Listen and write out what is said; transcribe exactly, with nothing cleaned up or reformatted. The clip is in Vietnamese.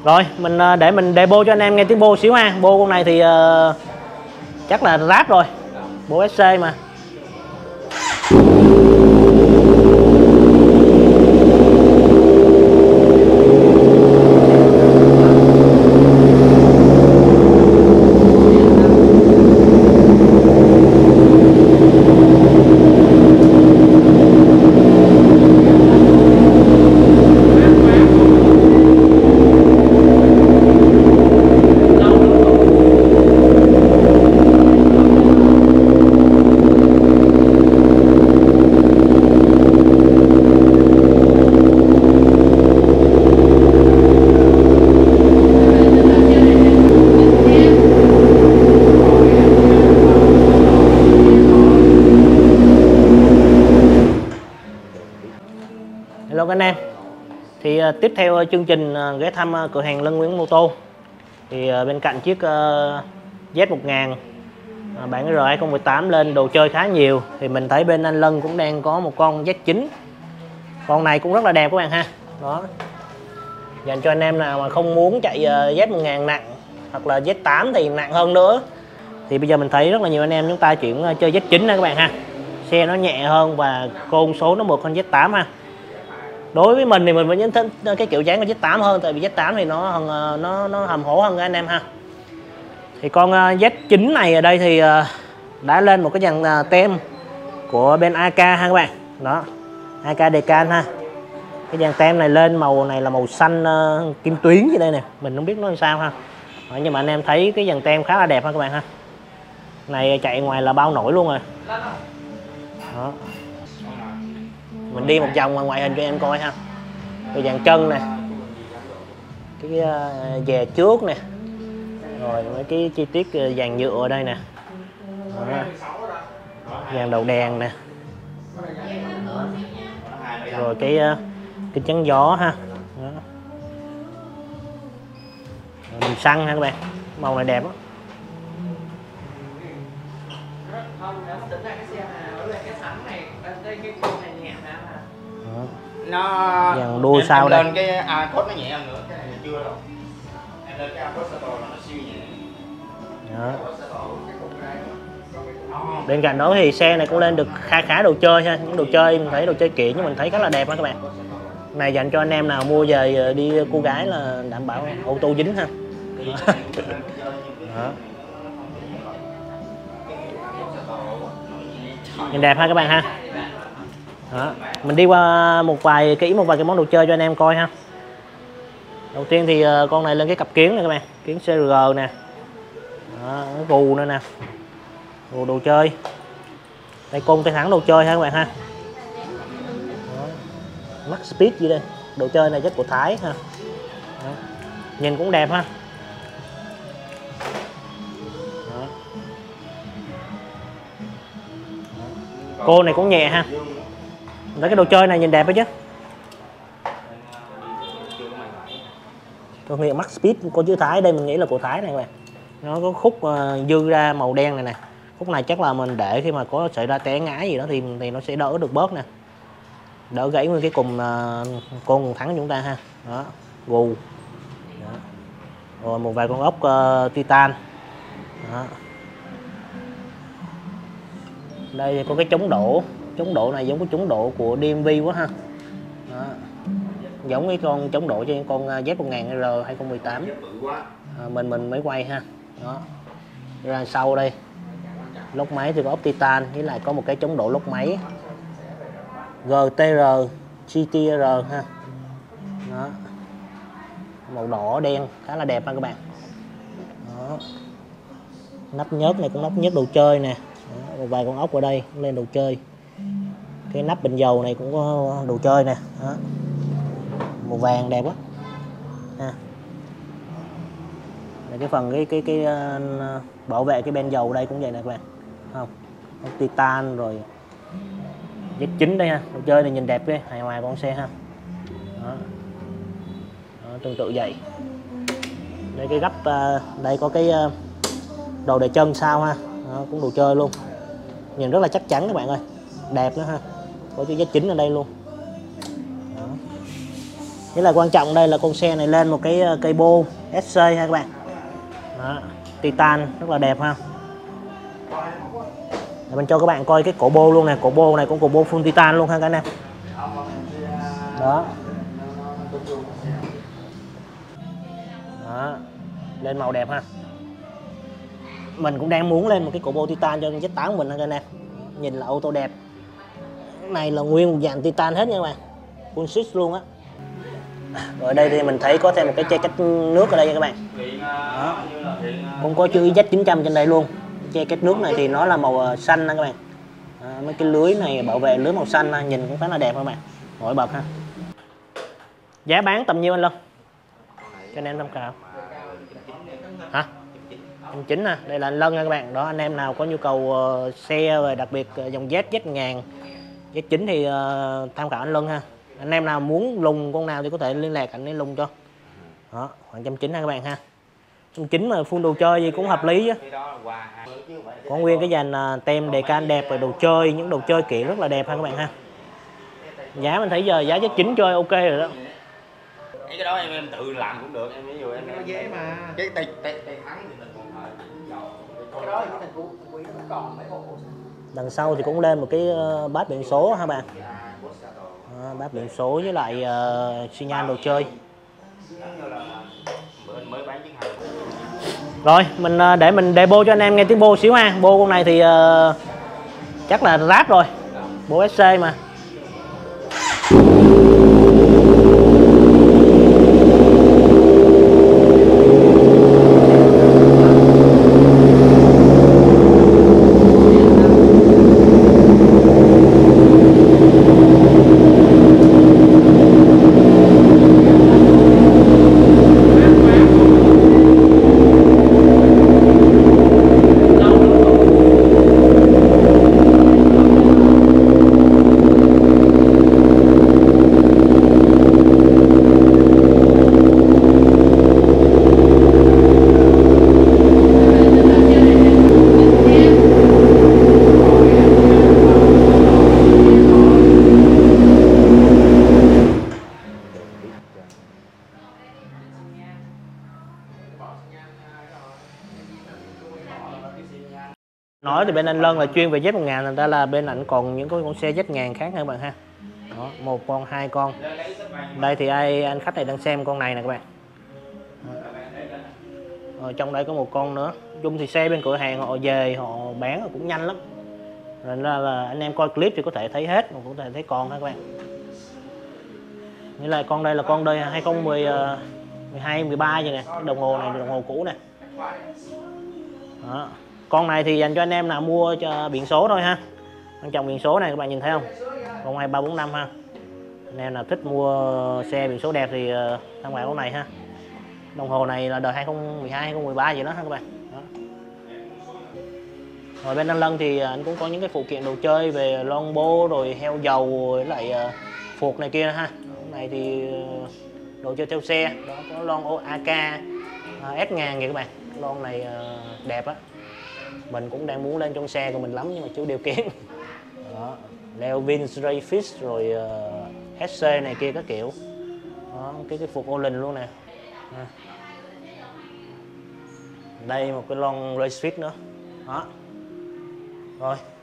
Rồi mình để mình demo cho anh em nghe tiếng bô xíu ha. Bô con này thì uh, chắc là ráp rồi, bô ét xê mà. Hello anh em, thì uh, tiếp theo uh, chương trình uh, ghé thăm uh, cửa hàng Lân Nguyễn Mô Tô. Thì uh, bên cạnh chiếc uh, Z một nghìn uh, bản R hai không một tám lên đồ chơi khá nhiều, thì mình thấy bên anh Lân cũng đang có một con Z chín. Con này cũng rất là đẹp các bạn ha. Đó, dành cho anh em nào mà không muốn chạy uh, Z một nghìn nặng hoặc là Z tám thì nặng hơn nữa, thì bây giờ mình thấy rất là nhiều anh em chúng ta chuyển uh, chơi Z chín nè các bạn ha. Xe nó nhẹ hơn và côn số nó mượt hơn Z tám ha. Đối với mình thì mình vẫn nhấn thích cái kiểu dáng của Z tám hơn, tại vì Z tám thì nó nó nó hầm hố hơn anh em ha. Thì con Z chín này ở đây thì đã lên một cái dàn tem của bên a ca ha các bạn. Đó, a ca Decan ha. Cái dàn tem này lên màu này là màu xanh uh, kim tuyến như đây nè, mình không biết nó làm sao ha. Đó, nhưng mà anh em thấy cái dàn tem khá là đẹp ha các bạn ha. Này chạy ngoài là bao nổi luôn rồi. Đó, mình đi một vòng ngoài hình cho em coi ha. Cái dàn chân nè, cái uh, dè trước nè, rồi mấy cái chi tiết uh, dàn nhựa ở đây nè. Đó, dàn đầu đèn nè. Đó, rồi cái uh, cái chắn gió ha. Đó, mình xăng ha các bạn, màu này đẹp đó. Nó dàn đuôi em, sau em đây lên cái a cốt nó nhẹ hơn nữa, cái này chưa đâu. Em lên cái a cốt Sato là nó siêu nhẹ. Đó. Bên cạnh đó thì xe này cũng lên được khá khá đồ chơi ha, những đồ chơi mình thấy đồ chơi kiện nhưng mình thấy khá là đẹp ha các bạn. Này dành cho anh em nào mua về đi cô gái là đảm bảo ô tô dính ha. Đó. Đó. Nhìn đẹp ha các bạn ha. Đó, mình đi qua một vài kỹ một vài cái món đồ chơi cho anh em coi ha. Đầu tiên thì con này lên cái cặp kiến này các bạn, kiến xê rờ nè. Đó, cái gù nữa nè, gù đồ chơi, tay côn tay thẳng đồ chơi ha các bạn ha. Đó, Max Speed gì đây, đồ chơi này chắc của Thái ha. Đó, nhìn cũng đẹp ha. Đó. Cô này cũng nhẹ ha. Đấy, cái đồ chơi này nhìn đẹp đó chứ. Thương hiệu Max Speed có chữ Thái, đây mình nghĩ là của Thái này các bạn. Nó có khúc uh, dư ra màu đen này nè. Khúc này chắc là mình để khi mà có xảy ra té ngã gì đó thì thì nó sẽ đỡ được bớt nè. Đỡ gãy nguyên cái cùng uh, con thắng của chúng ta ha. Đó, gù. Đó. Rồi một vài con ốc uh, titan. Đó. Đây thì có cái chống đổ. Chống độ này giống cái chống độ của đê em vê quá ha. Đó, giống cái con chống độ cho con Z một nghìn R hai không một tám à, mình mình mới quay ha. Đó, ra sau đây lốc máy thì có ốc titan với lại có một cái chống độ lốc máy giê tê rờ giê tê rờ ha. Đó, màu đỏ đen khá là đẹp ha các bạn. Đó, nắp nhớt này cũng nắp nhớt đồ chơi nè. Đó, một vài con ốc ở đây cũng lên đồ chơi. Cái nắp bình dầu này cũng có đồ chơi nè. Đó, màu vàng đẹp quá ha. Đây, cái phần cái cái cái uh, bảo vệ cái ben dầu đây cũng vậy nè các bạn, không titan rồi Z chín đây ha. Đồ chơi này nhìn đẹp đấy, hài hòa con xe ha. Đó. Đó, tương tự vậy. Đây cái gấp uh, đây có cái uh, đầu để chân sau ha. Đó, cũng đồ chơi luôn, nhìn rất là chắc chắn các bạn ơi, đẹp nữa ha. Có chữ Z chín ở đây luôn. Đó. Với là quan trọng đây là con xe này lên một cái cây bô ét xê ha các bạn. Đó, Titan rất là đẹp ha. Để mình cho các bạn coi cái cổ bô luôn nè, cổ bô này cũng cổ bô full Titan luôn ha các anh em. Đó. Đó, lên màu đẹp ha. Mình cũng đang muốn lên một cái cổ bô Titan cho Z tám của mình ha các anh em. Nhìn là ô tô đẹp. Cái này là nguyên một dàn Titan hết nha các bạn, full switch luôn á. Rồi ở đây thì mình thấy có thêm một cái che cách nước ở đây nha các bạn. Đó. Cũng có chữ Z chín trăm trên đây luôn. Che cách nước này thì nó là màu xanh nha các bạn. À, mấy cái lưới này bảo vệ lưới màu xanh nhìn cũng khá là đẹp các bạn, nổi bật ha. Giá bán tầm nhiêu anh Long? Cho anh em tham khảo. Hả? Em chính nè, đây là anh Lân nha các bạn. Đó, anh em nào có nhu cầu uh, xe và đặc biệt uh, dòng Z Z ngàn Z chín thì uh, tham khảo anh Lân ha. Anh em nào muốn lùng con nào thì có thể liên lạc anh ấy lùng cho. Đó, khoảng trăm chín ha các bạn ha. Trăm chín mà full đồ chơi gì cũng hợp lý chứ. Có nguyên cái dàn uh, tem đề can đẹp rồi đồ chơi, những đồ chơi kiểu rất là đẹp ha các bạn ha. Giá mình thấy giờ giá Z chín chơi ok rồi đó. Cái đó em em tự làm cũng được, em ví dụ em nó dễ mà. Cái tay tay tay thắng thì mình còn phải cái đó thì thành quý nó còn mấy bộ. Đằng sau thì cũng lên một cái uh, bát biển số ha bạn. À, bát biển số với lại uh, xi nhan đồ chơi. Rồi mình uh, để mình demo cho anh em nghe tiếng bô xíu ha. Bô con này thì uh, chắc là ráp rồi, bô ét xê mà. Nói thì bên anh Lân là chuyên về Z một ngàn, thành ra là bên ảnh còn những cái con xe Z ngàn khác nha các bạn ha. Đó, một con, hai con. Đây thì ai anh khách này đang xem con này nè các bạn. Rồi trong đây có một con nữa. Chung thì xe bên cửa hàng họ về họ bán cũng nhanh lắm. Nên là, là anh em coi clip thì có thể thấy hết, mà cũng có thể thấy con ha các bạn. Như là con đây là con đây hai không một hai mười ba vậy nè, cái đồng hồ này đồng hồ cũ nè. Đó. Con này thì dành cho anh em nào mua cho biển số thôi ha. Quan trọng biển số này các bạn nhìn thấy không? Con hai ba bốn năm ha. Anh em nào thích mua xe biển số đẹp thì tham khảo con này ha. Đồng hồ này là đời hai không một hai hai không một ba gì đó ha các bạn. Đó. Rồi bên anh Lân thì anh cũng có những cái phụ kiện đồ chơi về lon bô rồi heo dầu với lại phuộc này kia ha. Con này thì đồ chơi theo xe. Đó có lon a ca S ngàn kìa các bạn. Lon này đẹp á. Mình cũng đang muốn lên trong xe của mình lắm nhưng mà chưa điều kiện. Đó, Levin, Rayfish rồi uh, ét xê này kia các kiểu. Đó, cái cái phục Olin luôn nè. À. Đây một cái lon Rayfish nữa. Đó. Rồi